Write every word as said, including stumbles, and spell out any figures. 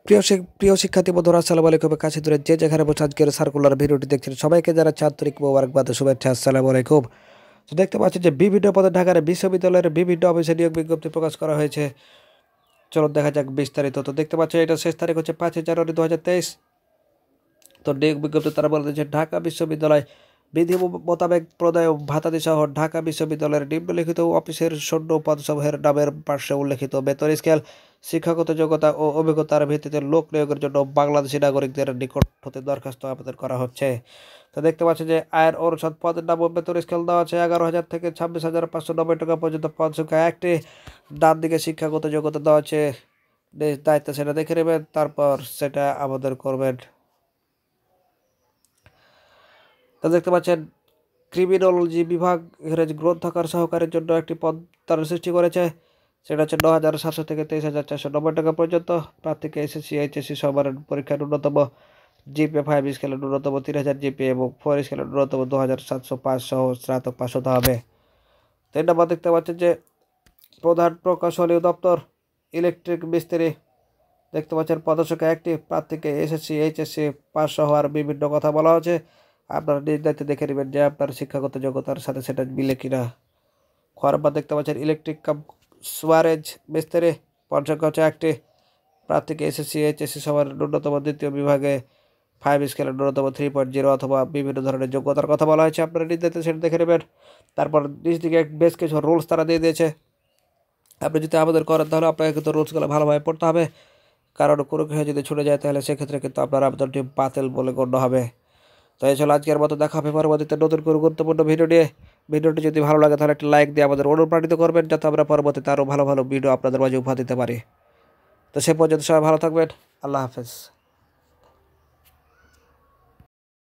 প্রিয় শিক- প্রিয় শিক্ষার্থী বন্ধুরা, আসসালামু আলাইকুম। কাছে দূরে যে যেখানে বসে আজকের সার্কুলার ভিডিওটি দেখছেন সবাইকে যারা ছাত্রিক মোবারকবাদ ও শুভেচ্ছা। আসসালামু আলাইকুম। তো দেখতে পাচ্ছেন যে বিভিন্ন পদে ঢাকার বিশ্ববিদ্যালয়ের বিভিন্ন অফিসে নিয়োগ বিজ্ঞপ্তি প্রকাশ করা হয়েছে। চলো দেখা যাক বিস্তারিত। তো দেখতে পাচ্ছেন এটা শেষ তারিখ হচ্ছে পাঁচই জানুয়ারি দু হাজার তেইশ। তো নিয়োগ বিজ্ঞপ্তি তারা বলে দিয়েছে ঢাকা বিশ্ববিদ্যালয় বিধি মোতাবেক প্রদায় ভাতাদি সহ ঢাকা বিশ্ববিদ্যালয়ের নিম্নলিখিত অফিসের শূন্য পদসমূহের নামের পার্শ্বে উল্লেখিত বেতন স্কেল, শিক্ষাগত যোগ্যতা ও অভিজ্ঞতার ভিত্তিতে লোক নিয়োগের জন্য বাংলাদেশি নাগরিকদের নিকট হতে দরখাস্ত আবেদন করা হচ্ছে। তো দেখতে পাচ্ছি যে আয়ের অনুসাদ পদের নাম ও বেতন স্কেল দেওয়া আছে এগারো হাজার থেকে ছাব্বিশ হাজার পাঁচশো নব্বই টাকা পর্যন্ত। পদ সংখ্যা একটি। ডান দিকে শিক্ষাগত যোগ্যতা দেওয়া আছে, দায়িত্ব সেটা দেখে নেবেন, তারপর সেটা আবেদন করবেন। তা দেখতে পাচ্ছেন ক্রিমিনোলজি বিভাগ ইংরেজি গ্রন্থাগার সহকারীর জন্য একটি পদ তারা সৃষ্টি করেছে। সেটা হচ্ছে ন হাজার সাতশো থেকে তেইশ হাজার চারশো নব্বই টাকা পর্যন্ত। প্রার্থীকে এসএসসি এইচএসসি সমানের পরীক্ষার ন্যূনতম জিপিএ ফাইভ স্কেলের ন্যূনতম তিন হাজার জিপিএ এবং ফোর স্কেলের ন্যূনতম দু হাজার সাতশো পাঁচ সহ স্নাতক পাস হতে হবে। তিন নম্বর দেখতে পাচ্ছেন যে প্রধান প্রকৌশলী দপ্তর ইলেকট্রিক মিস্ত্রি। দেখতে পাচ্ছেন পদসংখ্যা একটি। প্রার্থীকে এসএসসি এইচএসসি পাস সহ আর বিভিন্ন কথা বলা হয়েছে। আপনারা নিজ দায়িত্বে দেখে নেবেন যে আপনার শিক্ষাগত যোগ্যতার সাথে সেটা মিলে কিনা। খবর দেখতে পাচ্ছেন ইলেকট্রিক কাম সুয়ারেজ মিস্ত্রি। পদসংখ্যা হচ্ছে একটি। প্রার্থীকে এসএসসি এইচএসসি সবার ন্যূনতম দ্বিতীয় বিভাগে ফাইভ স্কেলের ন্যূনতম থ্রি পয়েন্ট জিরো অথবা বিভিন্ন ধরনের যোগ্যতার কথা বলা হয়েছে। আপনারা নিজ দায়িত্বে সেটা দেখে নেবেন। তারপর নিজ দিকে বেশ কিছু রুলস তারা দিয়ে দিয়েছে। আপনি যদি আবেদন করেন তাহলে আপনাকে কিন্তু রুলসগুলো ভালোভাবে পড়তে হবে, কারণ কোনো কিছু যদি ছুটে যায় তাহলে সেক্ষেত্রে কিন্তু আপনার আবেদনটি বাতিল বলে গণ্য হবে। তো এই ছিল আজকের মতো, দেখা হবে পরবর্তীতে নতুন কোনো গুরুত্বপূর্ণ ভিডিও নিয়ে। ভিডিওটি যদি ভালো লাগে তাহলে একটা লাইক দিয়ে আমাদের অনুপ্রাণিত করবেন, যাতে আমরা পরবর্তীতে আরও ভালো ভালো ভিডিও আপনাদের মাঝে উপহার দিতে পারি। তো সে পর্যন্ত সবাই ভালো থাকবেন। আল্লাহ হাফেজ।